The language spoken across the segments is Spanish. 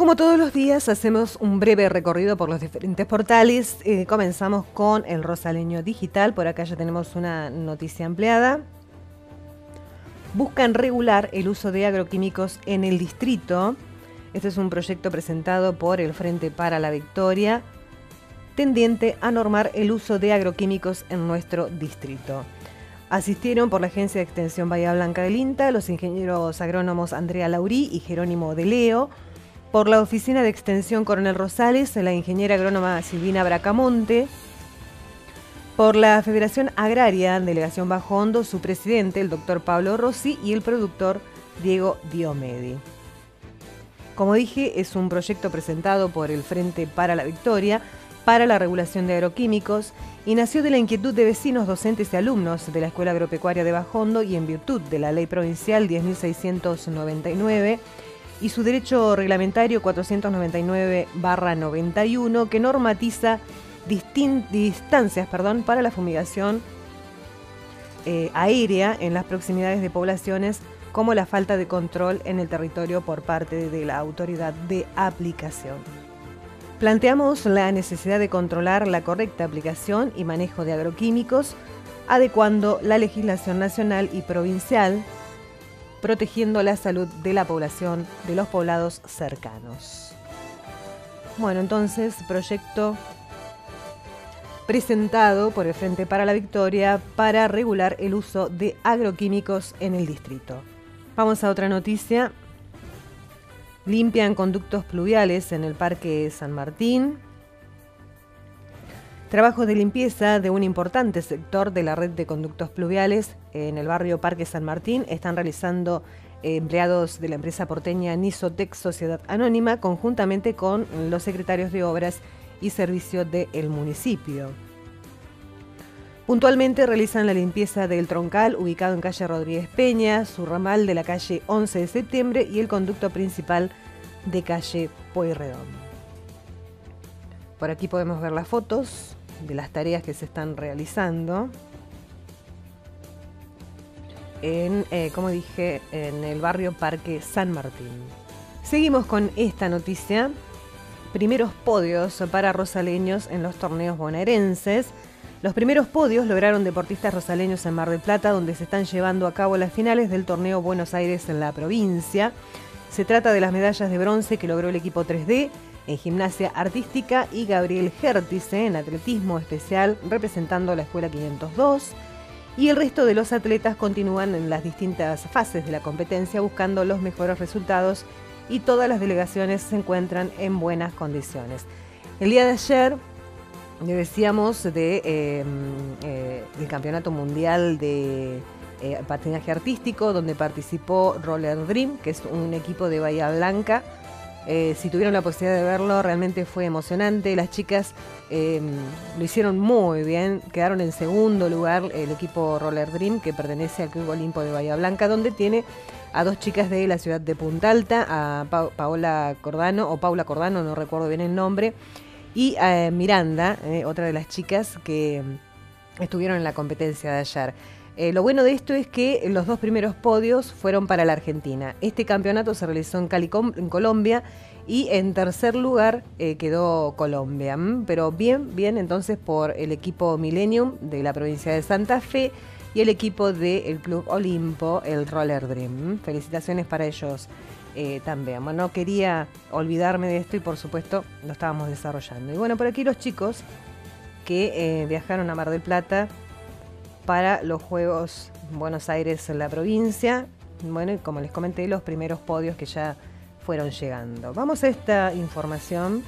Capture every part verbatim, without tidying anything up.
Como todos los días, hacemos un breve recorrido por los diferentes portales. Eh, comenzamos con el Rosaleño Digital. Por acá ya tenemos una noticia ampliada. Buscan regular el uso de agroquímicos en el distrito. Este es un proyecto presentado por el Frente para la Victoria, tendiente a normar el uso de agroquímicos en nuestro distrito. Asistieron por la Agencia de Extensión Bahía Blanca del INTA los ingenieros agrónomos Andrea Laurí y Jerónimo de Leo. Por la Oficina de Extensión Coronel Rosales, la ingeniera agrónoma Silvina Bracamonte. Por la Federación Agraria, Delegación Bajo Hondo, su presidente, el doctor Pablo Rossi, y el productor Diego Diomedi. Como dije, es un proyecto presentado por el Frente para la Victoria para la regulación de agroquímicos y nació de la inquietud de vecinos, docentes y alumnos de la Escuela Agropecuaria de Bajo Hondo y en virtud de la Ley Provincial diez mil seiscientos noventa y nueve y su derecho reglamentario cuatrocientos noventa y nueve barra noventa y uno que normatiza distancias perdón, para la fumigación eh, aérea en las proximidades de poblaciones, como la falta de control en el territorio por parte de la autoridad de aplicación. Planteamos la necesidad de controlar la correcta aplicación y manejo de agroquímicos, adecuando la legislación nacional y provincial, protegiendo la salud de la población de los poblados cercanos. Bueno, entonces, proyecto presentado por el Frente para la Victoria para regular el uso de agroquímicos en el distrito. Vamos a otra noticia. Limpian conductos pluviales en el Parque San Martín. Trabajos de limpieza de un importante sector de la red de conductos pluviales en el barrio Parque San Martín están realizando eh, empleados de la empresa porteña Nisotec Sociedad Anónima conjuntamente con los secretarios de Obras y Servicio del municipio. Puntualmente realizan la limpieza del troncal ubicado en calle Rodríguez Peña, su ramal de la calle once de septiembre y el conducto principal de calle Pueyrredón. Por aquí podemos ver las fotos de las tareas que se están realizando en, eh, como dije, en el barrio Parque San Martín. Seguimos con esta noticia. Primeros podios para rosaleños en los torneos bonaerenses. Los primeros podios lograron deportistas rosaleños en Mar del Plata, donde se están llevando a cabo las finales del torneo Buenos Aires en la provincia. Se trata de las medallas de bronce que logró el equipo tres D en gimnasia artística y Gabriel Gértice en atletismo especial representando a la Escuela quinientos dos. Y el resto de los atletas continúan en las distintas fases de la competencia buscando los mejores resultados y todas las delegaciones se encuentran en buenas condiciones. El día de ayer le decíamos de, eh, eh, del Campeonato Mundial de eh, Patinaje Artístico, donde participó Roller Dream, que es un equipo de Bahía Blanca. Eh, si tuvieron la posibilidad de verlo, realmente fue emocionante. Las chicas eh, lo hicieron muy bien, quedaron en segundo lugar el equipo Roller Dream, que pertenece al Club Olimpo de Bahía Blanca, donde tiene a dos chicas de la ciudad de Punta Alta, a pa Paola Cordano, o Paula Cordano, no recuerdo bien el nombre, y a Miranda, eh, otra de las chicas que estuvieron en la competencia de ayer. Eh, lo bueno de esto es que los dos primeros podios fueron para la Argentina. Este campeonato se realizó en Cali, en Colombia, y en tercer lugar eh, quedó Colombia. Mm, pero bien, bien entonces por el equipo Millennium de la provincia de Santa Fe y el equipo del Club Olimpo, el Roller Dream. Mm, felicitaciones para ellos eh, también. Bueno, no quería olvidarme de esto y por supuesto lo estábamos desarrollando. Y bueno, por aquí los chicos que eh, viajaron a Mar del Plata para los Juegos Buenos Aires en la provincia. Bueno, y como les comenté, los primeros podios que ya fueron llegando. Vamos a esta información.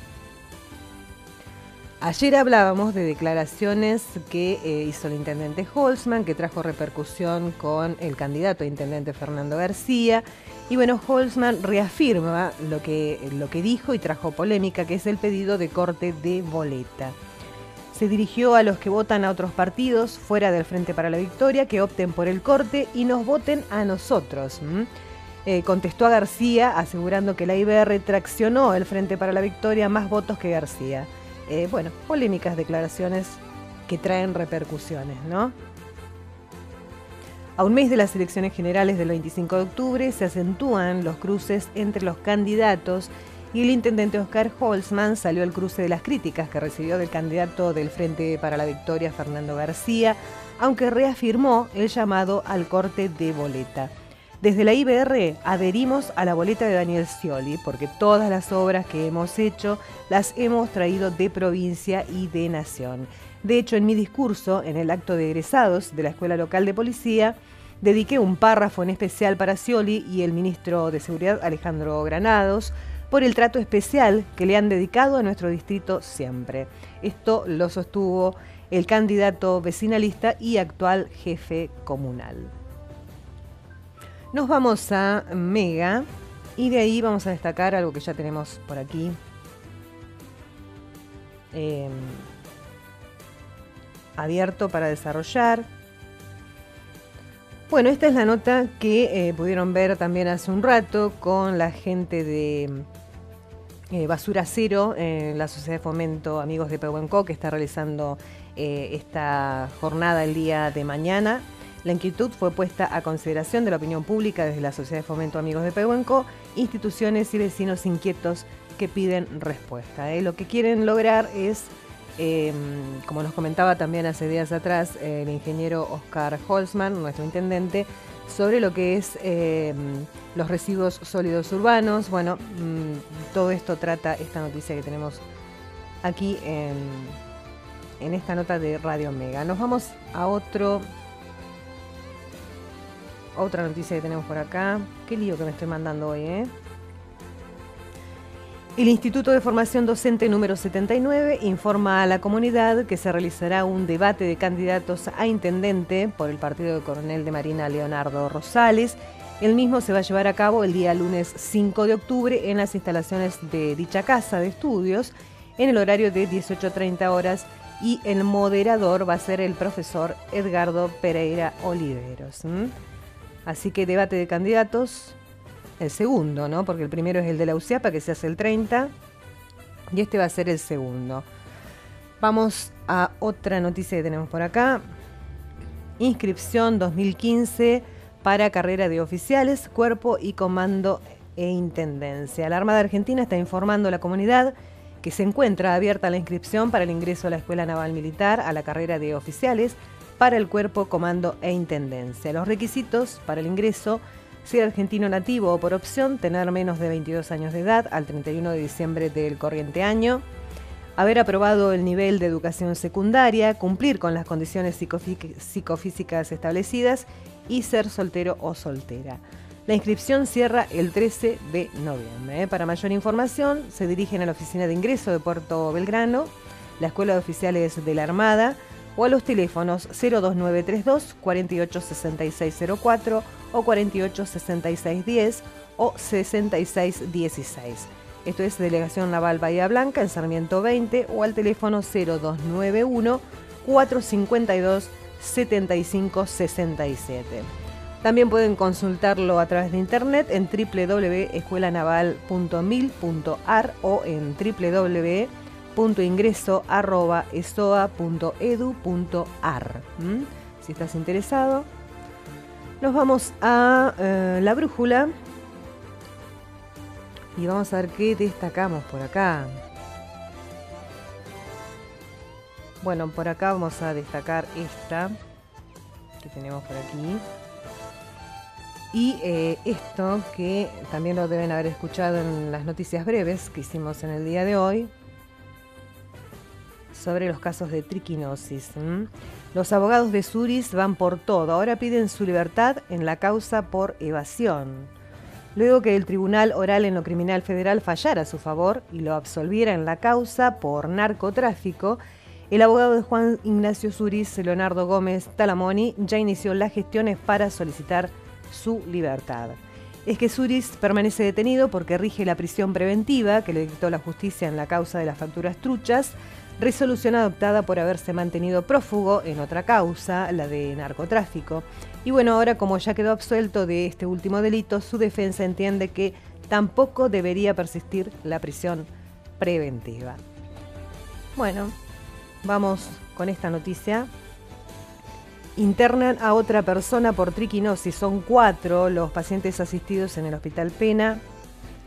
Ayer hablábamos de declaraciones que eh, hizo el intendente Holzman, que trajo repercusión con el candidato a intendente Fernando García. Y bueno, Holzman reafirma lo que, lo que dijo y trajo polémica, que es el pedido de corte de boleta. Se dirigió a los que votan a otros partidos fuera del Frente para la Victoria que opten por el corte y nos voten a nosotros. ¿Mm? Eh, contestó a García asegurando que la I B R traccionó el Frente para la Victoria más votos que García. Eh, bueno, polémicas declaraciones que traen repercusiones, ¿no? A un mes de las elecciones generales del veinticinco de octubre se acentúan los cruces entre los candidatos y el intendente Oscar Holzman salió al cruce de las críticas que recibió del candidato del Frente para la Victoria, Fernando García, aunque reafirmó el llamado al corte de boleta. Desde la I B R adherimos a la boleta de Daniel Scioli porque todas las obras que hemos hecho las hemos traído de provincia y de nación. De hecho, en mi discurso, en el acto de egresados de la Escuela Local de Policía, dediqué un párrafo en especial para Scioli y el ministro de Seguridad, Alejandro Granados, por el trato especial que le han dedicado a nuestro distrito siempre. Esto lo sostuvo el candidato vecinalista y actual jefe comunal. Nos vamos a Mega y de ahí vamos a destacar algo que ya tenemos por aquí. Eh, abierto para desarrollar. Bueno, esta es la nota que eh, pudieron ver también hace un rato con la gente de eh, Basura Cero, eh, la Sociedad de Fomento Amigos de Pehuenco, que está realizando eh, esta jornada el día de mañana. La inquietud fue puesta a consideración de la opinión pública desde la Sociedad de Fomento Amigos de Pehuenco, instituciones y vecinos inquietos que piden respuesta. ¿eh? Lo que quieren lograr es, eh, como nos comentaba también hace días atrás eh, el ingeniero Oscar Holzman, nuestro intendente, sobre lo que es eh, los residuos sólidos urbanos. Bueno, mmm, todo esto trata esta noticia que tenemos aquí en, en esta nota de Radio Mega. Nos vamos a otro... Otra noticia que tenemos por acá. Qué lío que me estoy mandando hoy, ¿eh? El Instituto de Formación Docente número setenta y nueve informa a la comunidad que se realizará un debate de candidatos a intendente por el partido de Coronel de Marina Leonardo Rosales. El mismo se va a llevar a cabo el día lunes cinco de octubre en las instalaciones de dicha casa de estudios en el horario de dieciocho treinta horas y el moderador va a ser el profesor Edgardo Pereira Oliveros. ¿Mm? Así que debate de candidatos, el segundo, ¿no? Porque el primero es el de la U C I A P A, que se hace el treinta, y este va a ser el segundo. Vamos a otra noticia que tenemos por acá. Inscripción dos mil quince para carrera de oficiales, cuerpo y comando e intendencia. La Armada Argentina está informando a la comunidad que se encuentra abierta la inscripción para el ingreso a la Escuela Naval Militar a la carrera de oficiales para el cuerpo, comando e intendencia. Los requisitos para el ingreso: ser argentino nativo o por opción, tener menos de veintidós años de edad al treinta y uno de diciembre del corriente año, haber aprobado el nivel de educación secundaria, cumplir con las condiciones psicofísicas establecidas y ser soltero o soltera. La inscripción cierra el trece de noviembre. Para mayor información, se dirigen a la oficina de ingreso de Puerto Belgrano, la Escuela de Oficiales de la Armada, o a los teléfonos cero dos nueve tres dos, cuatro ocho seis seis cero cuatro o cuatro ocho seis seis diez o sesenta y seis dieciséis. Esto es Delegación Naval Bahía Blanca en Sarmiento veinte o al teléfono cero dos nueve uno, cuatro cinco dos, siete cinco seis siete. También pueden consultarlo a través de internet en w w w punto escuela naval punto mil punto a r o en w w w punto ingreso arroba esoa punto edu punto a r. ¿Mm? Si estás interesado. Nos vamos a uh, la brújula y vamos a ver qué destacamos por acá. Bueno, por acá vamos a destacar esta que tenemos por aquí. Y eh, esto que también lo deben haber escuchado en las noticias breves que hicimos en el día de hoy, sobre los casos de triquinosis. ¿Mm? Los abogados de Suris van por todo. Ahora piden su libertad en la causa por evasión. Luego que el Tribunal Oral en lo Criminal Federal fallara a su favor y lo absolviera en la causa por narcotráfico, el abogado de Juan Ignacio Suris, Leonardo Gómez Talamoni, ya inició las gestiones para solicitar su libertad. Es que Suris permanece detenido porque rige la prisión preventiva que le dictó la justicia en la causa de las facturas truchas, resolución adoptada por haberse mantenido prófugo en otra causa, la de narcotráfico. Y bueno, ahora como ya quedó absuelto de este último delito, su defensa entiende que tampoco debería persistir la prisión preventiva. Bueno, vamos con esta noticia. Internan a otra persona por triquinosis. Son cuatro los pacientes asistidos en el Hospital Pena.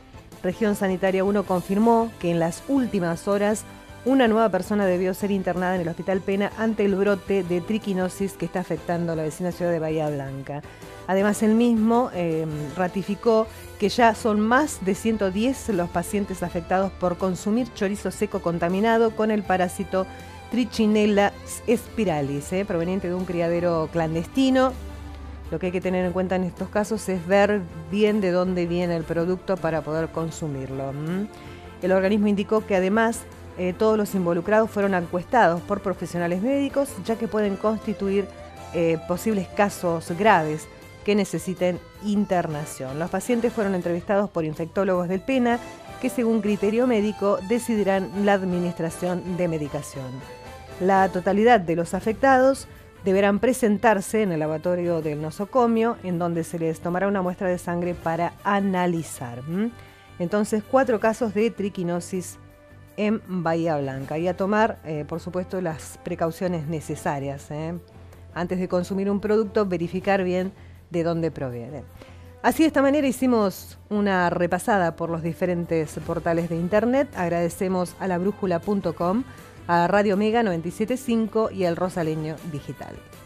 Región Sanitaria uno confirmó que en las últimas horas una nueva persona debió ser internada en el Hospital Pena ante el brote de triquinosis que está afectando a la vecina ciudad de Bahía Blanca. Además, él mismo eh, ratificó que ya son más de ciento diez los pacientes afectados por consumir chorizo seco contaminado con el parásito Trichinella spiralis, eh, proveniente de un criadero clandestino. Lo que hay que tener en cuenta en estos casos es ver bien de dónde viene el producto para poder consumirlo. ¿Mm? El organismo indicó que además eh, todos los involucrados fueron encuestados por profesionales médicos, ya que pueden constituir eh, posibles casos graves que necesiten internación. Los pacientes fueron entrevistados por infectólogos del Pena, que según criterio médico decidirán la administración de medicación. La totalidad de los afectados deberán presentarse en el laboratorio del nosocomio, en donde se les tomará una muestra de sangre para analizar. ¿Mm? Entonces, cuatro casos de triquinosis en Bahía Blanca. Y a tomar, eh, por supuesto, las precauciones necesarias. ¿eh? Antes de consumir un producto, verificar bien de dónde proviene. Así, de esta manera, hicimos una repasada por los diferentes portales de internet. Agradecemos a la brújula punto com, a Radio Mega noventa y siete punto cinco y al Rosaleño Digital.